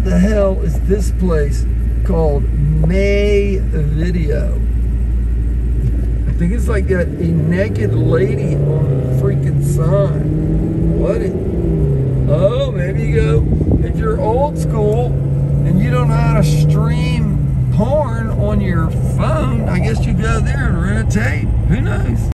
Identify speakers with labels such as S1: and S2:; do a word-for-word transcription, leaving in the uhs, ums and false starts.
S1: the hell is this place called May Video? I think it's like got a naked lady on the freaking sign. What? It, oh, maybe you go, if you're old school and you don't know how to stream porn on your phone, I guess you go there and rent a tape. Who knows?